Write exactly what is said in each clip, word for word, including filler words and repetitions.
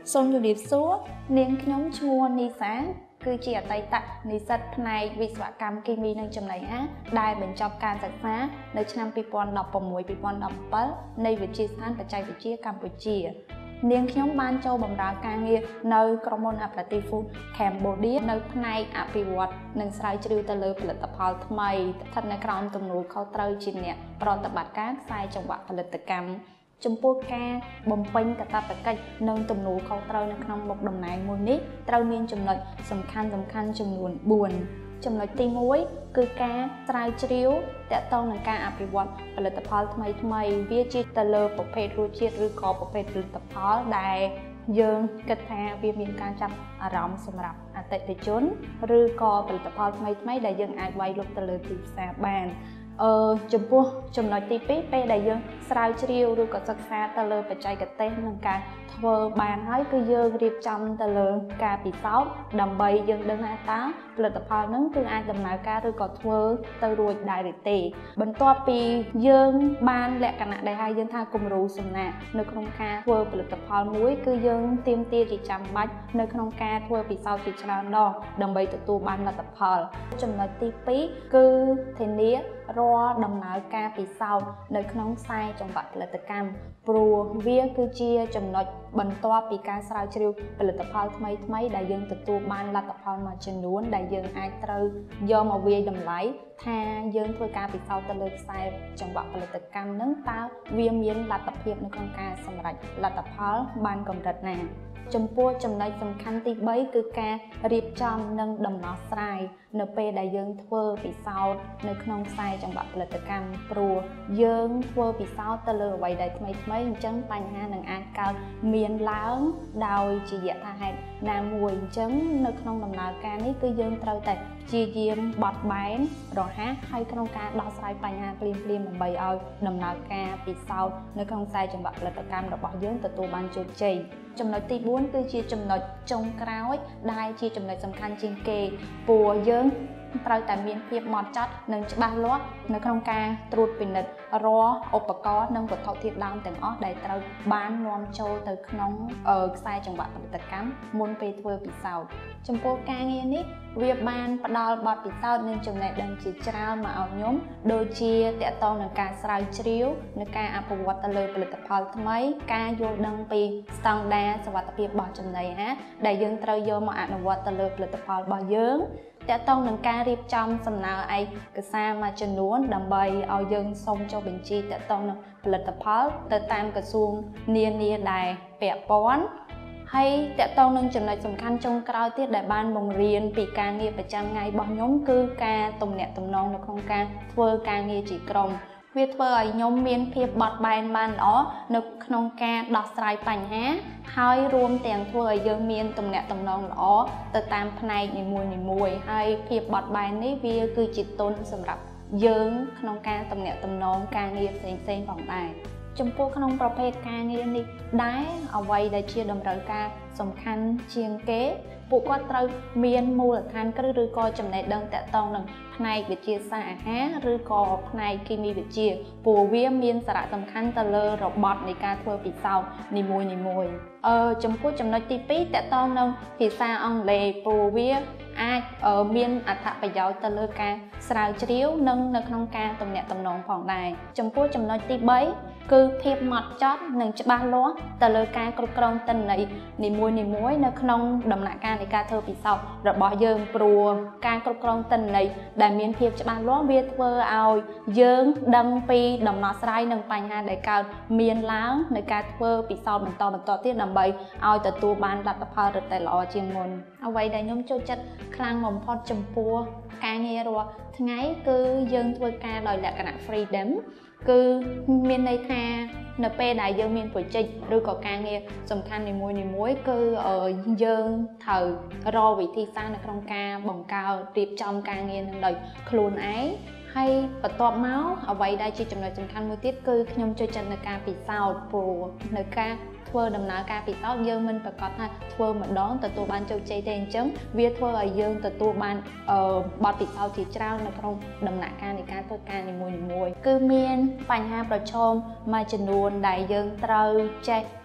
សូមជម្រាបសួរនាងខ្ញុំឈ្មោះនីសាគឺជាអតីតនិស្សិតផ្នែកវិស្វកម្មគីមីនិងចំណីអាហារដែលបញ្ចប់ការសិក្សានៅឆ្នាំពីរពាន់ដប់ប្រាំមួយ ពីរពាន់ដប់ប្រាំbảyនៃវិទ្យាស្ថានបច្ចេកវិទ្យាកម្ពុជានាងខ្ញុំបានចូលបម្រើការងារនៅក្រុមហ៊ុន Apatit Food Cambodia នៅផ្នែកអភិវឌ្ឍនិងស្រាវជ្រាវទៅលើផលិតផលថ្មីស្ថិតនៅក្រោមទំនួលខុសត្រូវជាអ្នកប្រតិបត្តិការខ្សែចង្វាក់ផលិតកម្មចំពោះការបំពេញកាតព្វកិច្ចនិងទំនួលខុសត្រូវនៅក្នុងមុខតំណែងមួយនេះត្រូវមានចំណុចសំខាន់សំខាន់ចំនួនបួនចំណុចទីមួយគឺការស្រាវជ្រាវទាក់ទងនឹងការអភិវឌ្ឍផលិតផលថ្មីថ្មីវាជាទៅលើប្រភេទរសជាតិឬក៏ប្រភេទផលិតផលដែលយើងគិតថាវាមានការចាប់អារម្មណ៍សម្រាប់អតិថិជនឬក៏ផលិតផលថ្មីថ្មីដែលយើងអាចវាយលុកទៅលើទីផ្សារបានអឺចំពោះចំណុចទីពីរពេលដែលយើងស្រាវជ្រាវឬក៏សិក្សាទៅលើបច្ចេកទេសនិងការធ្វើបានហើយគឺយើងរៀបចំទៅលើការពិសោធន៍ដើម្បីយើងដឹងថាតើផលិតផលហ្នឹងគឺអាចដំណើរការឬក៏ធ្វើទៅរួចដែរឬទេបន្ទាប់ពីយើងបានលក្ខណៈដែលហៅយើងថាគំរូសំណាក់នៅក្នុងការធ្វើផលិតផលមួយគឺយើងទាមទារជាចាំបាច់នៅក្នុងការធ្វើពិសោធន៍ជាច្រើនដងដើម្បីទទួលបានលទ្ធផលចំណុចទីពីរគឺធានារាល់ដំណើរការពិសោធន៍នៅក្នុងខ្សែចង្វាក់ផលិតកម្មព្រោះវាគឺជាចំណុចបន្ទាប់ពីការស្រាវជ្រាវផលិតផលថ្មីថ្មីដែលយើងទទួលបានលទ្ធផលមួយចំនួនដែលយើងអាចត្រូវយកមកវាយតម្លៃថាយើងធ្វើការពិសោធន៍ទៅលើខ្សែចង្វាក់ផលិតកម្មនឹងតើវាមានលទ្ធភាពនៅក្នុងការសម្រេចលទ្ធផលបានកម្រិតណាចំពោះចំណុចសំខាន់ទីបីគឺការរៀបចំនិងដំណោះស្រាយនៅពេលដែលយើងធ្វើពិសោធន៍នៅក្នុងខ្សែចង្វាក់ផលិតកម្មព្រោះយើងធ្វើពិសោធន៍ទៅលើអ្វីដែលថ្មីថ្មីអញ្ចឹងបញ្ហានឹងអាចកើតមានឡើងដោយជាយថាហេតុណាមួយអញ្ចឹងនៅក្នុងដំណើរការនេះគឺយើងត្រូវតែព្យាយាមបត់បែនរហ័សហើយក្នុងការដោះស្រាយបញ្ហាភ្លាមៗដើម្បីឲ្យដំណើរការពិសោធន៍នៅក្នុងខ្សែចង្វាក់ផលិតកម្មរបស់យើងទទួលបានជោគជ័យចំណុចទីបួនគឺជាចំណុចចុងក្រោយដែលជាចំណុចសំខាន់ជាងគេព្រោះយើងត្រូវតែមានភាពហ្មត់ចត់និងច្បាស់លាស់នៅក្នុងការត្រួតពិនិត្យរាល់ឧបករណ៍និងវត្ថុធាតុដើមទាំងអស់ដែលត្រូវបាននាំចូលទៅក្នុងខ្សែចង្វាក់ផលិតកម្មមុនពេលធ្វើពិសោធន៍ចំពោះការងារនេះវាបានផ្ដល់បទពិសោធន៍និងចំណេះដឹងជាច្រើនមកឲ្យខ្ញុំដូចជាតកតងនឹងការស្រាវជ្រាវនិងការអភិវឌ្ឍទៅលើផលិតផលថ្មីការយល់ដឹងពីស្តង់ដារសុវត្ថិភាពរបស់ចំណីអាហារដែលយើងត្រូវយកមកអនុវត្តទៅលើផលិតផលរបស់យើងតកតងនឹងការរៀបចំសំណើឯកសារមួយចំនួនដើម្បីឲ្យយើងសូមចុះបញ្ជីតកតងនឹងផលិតផលទៅតាមក្រសួងនានាដែលពាក់ព័ន្ធហើយតកតងនឹងចំណុចសំខាន់ចុងក្រោយទៀតដែលបានបង្រៀនពីការងារប្រចាំថ្ងៃរបស់ខ្ញុំគឺការទំនាក់ទំនងនៅក្នុងការធ្វើការងារជាក្រុមវាធ្វើឲ្យខ្ញុំមានភាពបត់បែនបានល្អនៅក្នុងការដោះស្រាយបញ្ហាហើយរួមទាំងធ្វើឲ្យយើងមានទំនាក់ទំនងល្អទៅតាមផ្នែកនីមួយៗហើយភាពបត់បែននេះវាគឺជាទុនសម្រាប់យើងក្នុងការទំនាក់ទំនងការងារផ្សេងៗផងដែរចំពោះក្នុងប្រភេទការងារនេះដែរអ្វីដែលជាតម្រូវការសំខាន់ជាងគេពួកគាត់ត្រូវមានមូលដ្ឋានគ្រឹះឬក៏ចំណេះដឹងតាក់ទងនឹងផ្នែកវិទ្យាសាស្ត្រអាហារឬក៏ផ្នែកគីមីវិទ្យាព្រោះវាមានសារៈសំខាន់ទៅលើរបត់នៃការធ្វើពិសោធន៍នីមួយៗអឺចំពោះចំណុចទីពីរតាក់ទងនឹងភាសាអង់គ្លេសព្រោះវាអាចមានអត្ថប្រយោជន៍ទៅលើការស្រាវជ្រាវនិងនៅក្នុងការទំនាក់ទំនងផងដែរចំពោះចំណុចទីបីគឺភាពហ្មត់ចត់និងច្បាស់លាស់ទៅលើការគ្រប់គ្រងទិន្នន័យនីមួយៗនៅក្នុងដំណាក់កាលនៃការធ្វើពិសោធន៍របស់យើងព្រោះការគ្រប់គ្រងទិន្នន័យដែលមានភាពច្បាស់លាស់វាធ្វើឲ្យយើងដឹងពីដំណោះស្រាយនិងបញ្ហាដែលកើតមានឡើងในការធ្វើពិសោធន៍បន្តបន្តទៀតដើម្បីឲ្យទទួលបានលទ្ធផលរឹតតែល្អជាងមុនអ្វីដែលខ្ញុំចូលចិត្តខ្លាំងបំផុតចំពោះការងាររាល់ថ្ងៃគឺយើងធ្វើការដោយលក្ខណៈ freedom គឺមានន័យថានៅពេលដែលយើងមាន project ឬក៏ការងារសំខាន់នីមួយៗគឺយើងត្រូវរកវិធីសាស្ត្រនៅក្នុងការបង្កើតរៀបចំការងារនឹងដោយខ្លួនឯងហើយបន្ទាប់មកអ្វីដែលជាចំណុចសំខាន់មួយទៀតគឺខ្ញុំចូលចិត្តនៅការពិសោធន៍ព្រោះនៅការធ្វើដំណើរការពិសោធន៍យើងមិនប្រកាសថាធ្វើម្ដងទទួលបានជោគជ័យទេអញ្ចឹងវាធ្វើឲ្យយើងទទួលបានបទពិសោធន៍ជាច្រើននៅក្នុងដំណាក់កាលនៃការធ្វើការនីមួយៗគឺមានបញ្ហាប្រឈមមួយចំនួនដែលយើងត្រូវចេះ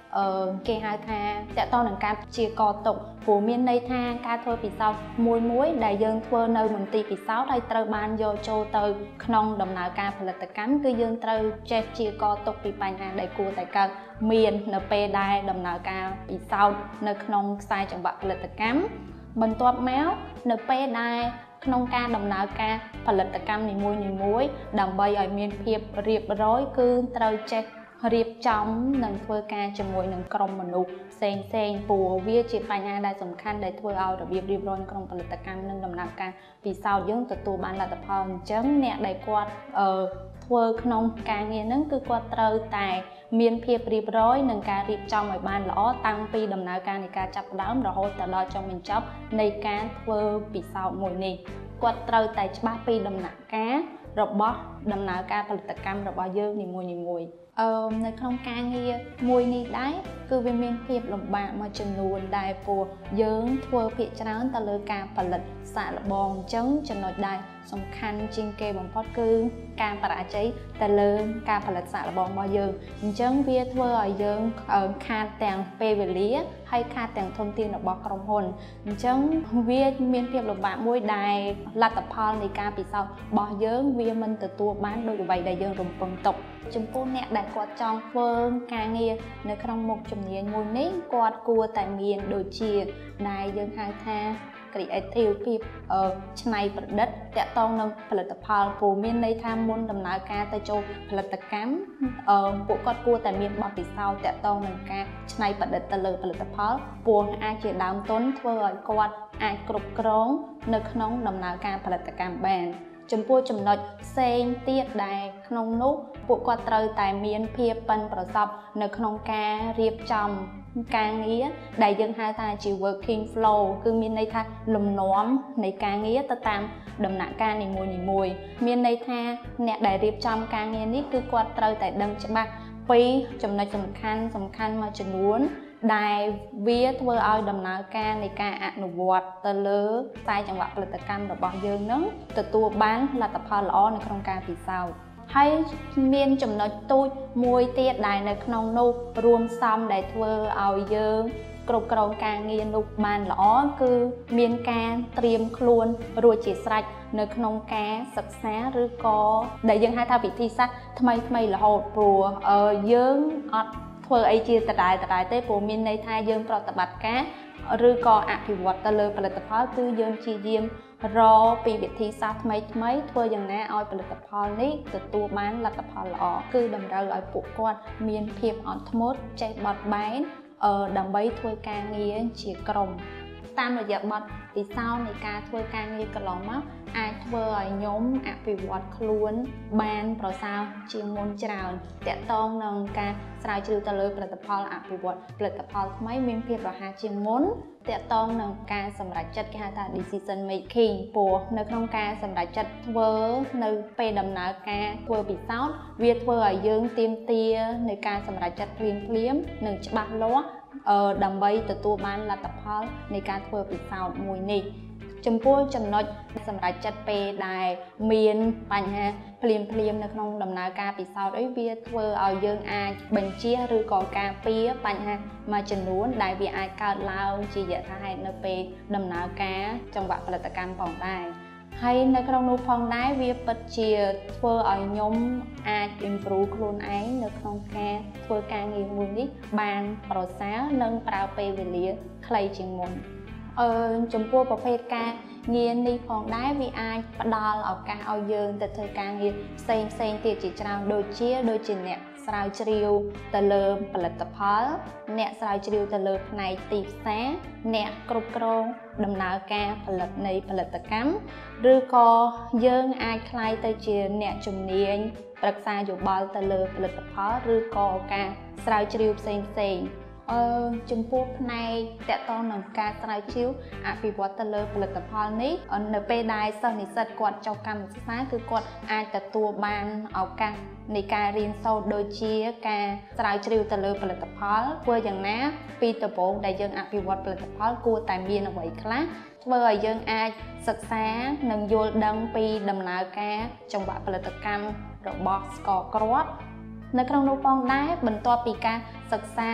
គេហៅថាតកតនឹងការព្យាករទុកព្រោះមានន័យថាការធ្វើពិសោធន៍មួយមួយដែលយើងធ្វើនៅមន្ទីរពិសោធន៍ហើយត្រូវបានយកចូលទៅក្នុងដំណើរការផលិតកម្មគឺយើងត្រូវចេះព្យាករទុកពីបញ្ហាដែលគួរតែកើតមាននៅពេលដែលដំណើរការពិសោធន៍នៅក្នុងខ្សែចង្វាក់ផលិតកម្មបន្ទាប់មកនៅពេលដែលក្នុងការដំណើរការផលិតកម្មនីមួយៗដើម្បីឲ្យមានភាពរៀបរយគឺត្រូវចេះរៀបចំនិងធ្វើការជាមួយនឹងក្រុមមនុស្សផ្សេងផ្សេងព្រោះវាជាបញ្ហាដែលសំខាន់ដែលធ្វើឲ្យរបៀបរៀបរយក្នុងផលិតកម្មនិងដំណើរការពិសោធន៍យើងទទួលបានលទ្ធផលអញ្ចឹងអ្នកដែលគាត់អឺធ្វើក្នុងការងារហ្នឹងគឺគាត់ត្រូវតែមានភាពរៀបរយនិងការរៀបចំឲ្យបានល្អតាំងពីដំណើរការនៃការចាប់ផ្ដើមរហូតដល់ចុងបញ្ចប់នៃការធ្វើពិសោធន៍មួយនេះគាត់ត្រូវតែច្បាស់ពីដំណាក់កាលរបស់ដំណើរការផលិតកម្មរបស់យើងនីមួយៗអឺនៅក្នុងការងារមួយនេះដែរគឺវាមានភាពលំបាកមួយចំនួនដែរព្រោះយើងធ្វើភាគច្រើនទៅលើការផលិតសាកល្បងអញ្ចឹងចំណុចដែលសំខាន់ជាងគេបំផុតគឺការបរាជ័យទៅលើការផលិតសាកល្បងរបស់យើងអញ្ចឹងវាធ្វើឲ្យយើងខាតទាំងពេលវេលាហើយខាតទាំងធនធានរបស់ក្រុមហ៊ុនអញ្ចឹងវាមានភាពលំបាកមួយដែលលទ្ធផលនៃការពិសោធន៍របស់យើងវាមិនទទួលបានដូចអ្វីដែលយើងរំពឹងទុកចំពោះអ្នកដែលគាត់ចង់ធ្វើការងារនៅក្នុងមុខជំនាញមួយនេះគាត់គួរតែមានដូចជាដែលយើងហៅថា creative ភាពច្នៃប្រឌិតតាក់ទងនឹងផលិតផលព្រោះមានន័យថាមុនដំណើរការទៅចូលផលិតកម្មពួកគាត់គួរតែមានបទពិសោធន៍តាក់ទងនឹងការច្នៃប្រឌិតទៅលើផលិតផលព្រោះអាចជាដើមទុនធ្វើឲ្យគាត់អាចគ្រប់គ្រងនៅក្នុងដំណើរការផលិតកម្មបានចំពោះចំណុចផ្សេងទៀតដែលក្នុងនោះពួកគាត់ត្រូវតែមានភាពប៉ិនប្រសប់នៅក្នុងការរៀបចំការងារដែលយើងហៅថាជា working flow គឺមានន័យថាលំនាំនៃការងារទៅតាមដំណាក់កាលនីមួយៗមានន័យថាអ្នកដែលរៀបចំការងារនេះគឺគាត់ត្រូវតែដឹងច្បាស់ពីចំណុចសំខាន់សំខាន់មួយចំនួនដែលវាធ្វើឲ្យដំណើរការនៃការអនុវត្តទៅលើខ្សែចង្វាក់ផលិតកម្មរបស់យើងនឹងទទួលបានលទ្ធផលល្អនៅក្នុងការពិសោធន៍ហើយមានចំណុចទូចមួយទៀតដែលនៅក្នុងនោះរួមផ្សំដែលធ្វើឲ្យយើងគ្រប់គ្រងការងារនោះបានល្អគឺមានការត្រៀមខ្លួនរួចជាស្រេចនៅក្នុងការសិក្សាឬក៏ដែលយើងហៅថាវិធីសាស្ត្រថ្មីថ្មីរហូតព្រោះយើងអត់ធ្វើអីជាដដែលដដែលទេព្រោះមានន័យថាយើងប្រតិបត្តិការឬក៏អភិវឌ្ឍទៅលើផលិតផលគឺយើងព្យាយាមរកពីវិធីសាស្ត្រថ្មីថ្មីធ្វើយ៉ាងណាឲ្យផលិតផលនេះទទួលបានលទ្ធផលល្អគឺតម្រូវឲ្យពួកគាត់មានភាពអត់ធ្មត់ចេះបត់បែនដើម្បីធ្វើការងារជាក្រុមតាមរយៈបទពិសោធន៍នៃការធ្វើការងារកន្លងមកអាចធ្វើឲ្យខ្ញុំអភិវឌ្ឍខ្លួនបានប្រសើរជាងមុនច្រើនតាក់ទងនឹងការស្រាវជ្រាវទៅលើផលិតផលអភិវឌ្ឍផលិតផលថ្មីមានភាពរហ័សជាងមុនតាក់ទងនឹងការសម្រេចចិត្តគេហៅថា decision making ព្រោះនៅក្នុងការសម្រេចចិត្តធ្វើនៅពេលដំណើរការធ្វើពិសោធន៍វាធ្វើឲ្យយើងទាមទារនៃការសម្រេចចិត្តភ្លាមភ្លាមនិងច្បាស់លាស់ដើម្បីទទួលបានលទ្ធផលនៃការធ្វើពិសោធន៍មួយនេះចំពោះចំណុចសម្រាប់ចិត្តពេលដែលមានបញ្ហាភ្លាមភ្លាមនៅក្នុងដំណើរការពិសោធន៍អីវាធ្វើឲ្យយើងអាចបញ្ជាឬក៏ការពារបញ្ហាមួយចំនួនដែលវាអាចកើតឡើងជាយថាហេតុនៅពេលដំណើរការចង្វាក់ផលិតកម្មផងដែរហើយនៅក្នុងនោះផងដែរវាពិតជាធ្វើឲ្យខ្ញុំអាច improve ខ្លួនឯងនៅក្នុងការធ្វើការងារមួយនេះបានប្រសើរនិងប្រើពេលវេលាខ្លីជាងមុនអឺចំពោះប្រភេទការងារនេះផងដែរវាអាចផ្ដល់ឱកាសឲ្យយើងទៅធ្វើការងារផ្សេងផ្សេងទៀតជាច្រើនដូចជាដូចជាអ្នកស្រាវជ្រាវទៅលើផលិតផលអ្នកស្រាវជ្រាវទៅលើផ្នែកទីផ្សារអ្នកគ្រប់គ្រងដំណើរការផលិតនៃផលិតកម្មឬក៏យើងអាចក្លាយទៅជាអ្នកជំនាញប្រឹក្សាយោបល់ទៅលើផលិតផលឬក៏ការស្រាវជ្រាវផ្សេងផ្សេងអឺចំពោះផ្នែកតកតងនឹងការស្រាវជ្រាវអភិវឌ្ឍទៅលើផលិតផលនេះនៅពេលដែលសិស្សនិស្សិតគាត់ចុះកម្មសិក្សាគឺគាត់អាចទទួលបានឱកាសនៃការរៀនសូត្រដូចជាការស្រាវជ្រាវទៅលើផលិតផលធ្វើយ៉ាងណាពីដំបូងដែលយើងអភិវឌ្ឍផលិតផលគួរតែមានអ្វីខ្លះធ្វើឲ្យយើងអាចសិក្សានិងយល់ដឹងពីដំណើរការចង្វាក់ផលិតកម្មរបស់ស្ករគ្រាប់នៅក្នុងនោះផងដែរបន្ទាប់ពីការសិក្សា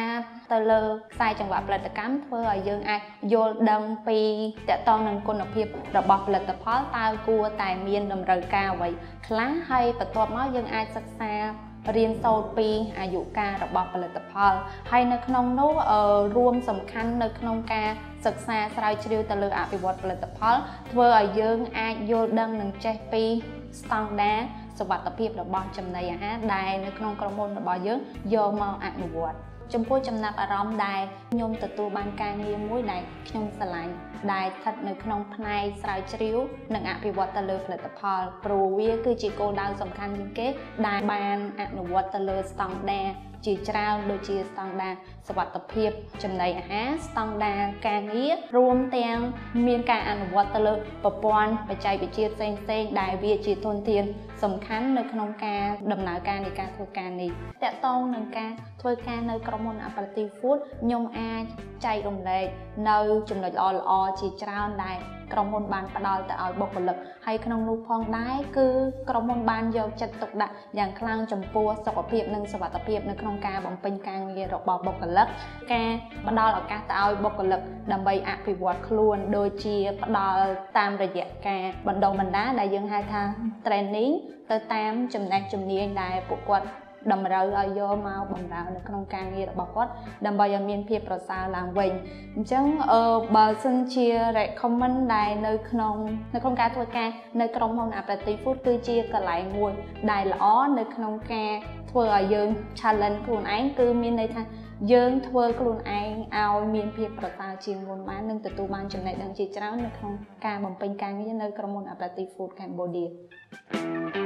ទៅលើខ្សែចង្វាក់ផលិតកម្មធ្វើឲ្យយើងអាចយល់ដឹងពីតកតងនឹងគុណភាពរបស់ផលិតផលតើគួរតែមានតម្រូវការអ្វីខ្លះហើយបន្ទាប់មកយើងអាចសិក្សារៀនសូត្រពីអាយុកាលរបស់ផលិតផលហើយនៅក្នុងនោះរួមសំខាន់នៅក្នុងការសិក្សាស្រាវជ្រាវទៅលើអភិវឌ្ឍផលិតផលធ្វើឲ្យយើងអាចយល់ដឹងនិងចេះពីស្តង់ដារសុវត្ថិភាពរបស់ចំណីអាហារដែលនៅក្នុងក្រុមហ៊ុនរបស់យើងយកមកអនុវត្តចំពោះចំណាប់អារម្មណ៍ដែលខ្ញុំទទួលបានការងារមួយដែលខ្ញុំស្រឡាញ់ដែលស្ថិតនៅក្នុងផ្នែកស្រាវជ្រាវនិងអភិវឌ្ឍទៅលើផលិតផលព្រោះវាគឺជាគោលដៅសំខាន់ជាងគេដែលបានអនុវត្តទៅលើស្តង់ដារជាច្រើនដូចជាស្តង់ដារសុវត្ថិភាពចំណីអាហារស្តង់ដារការងាររួមទាំងមានការអនុវត្តទៅលើប្រព័ន្ធបច្ចេកវិទ្យាផ្សេងៗដែលវាជាធនធានសំខាន់នៅក្នុងការដំណើរការនៃការធ្វើការនេះតកតងនឹងការធ្វើការនៅក្រុមហ៊ុន Aperitif Food ខ្ញុំអាចចែករំលែកនៅចំណុចល្អៗជាច្រើនដែលក្រុមហ៊ុនបានផ្ដល់ទៅឲ្យបុគ្គលិកហើយក្នុងនោះផងដែរគឺក្រុមហ៊ុនបានយកចិត្តទុកដាក់យ៉ាងខ្លាំងចំពោះសុខភាពនិងសុវត្ថិភាពនៅក្នុងការបំពេញការងាររបស់បុគ្គលិកការផ្ដល់ឱកាសទៅឲ្យបុគ្គលិកដើម្បីអភិវឌ្ឍខ្លួនដូចជាផ្ដល់តាមរយៈការបណ្ដុះបណ្ដាលដែលយើងហៅថា training ទៅតាមចំណេះជំនាញដែលពួកគាត់តម្រូវឲ្យយកមកបម្រើនៅក្នុងការងាររបស់គាត់ដើម្បីឲ្យមានភាពប្រសើរឡើងវិញអញ្ចឹងអឺបើសិនជា recommend ដែលនៅក្នុងនៅក្នុងការធ្វើការនៅក្រុមហ៊ុន Aperitif Food គឺជាកន្លែងមួយដែលល្អនៅក្នុងការធ្វើឲ្យយើង challenge ខ្លួនឯងគឺមានន័យថាយើងធ្វើខ្លួនឯងឲ្យមានភាពប្រសើរជាងមុនបាននិងទទួលបានចំណេះដឹងជាច្រើននៅក្នុងការបំពេញការងារនៅក្រុមហ៊ុន Aperitif Food Cambodia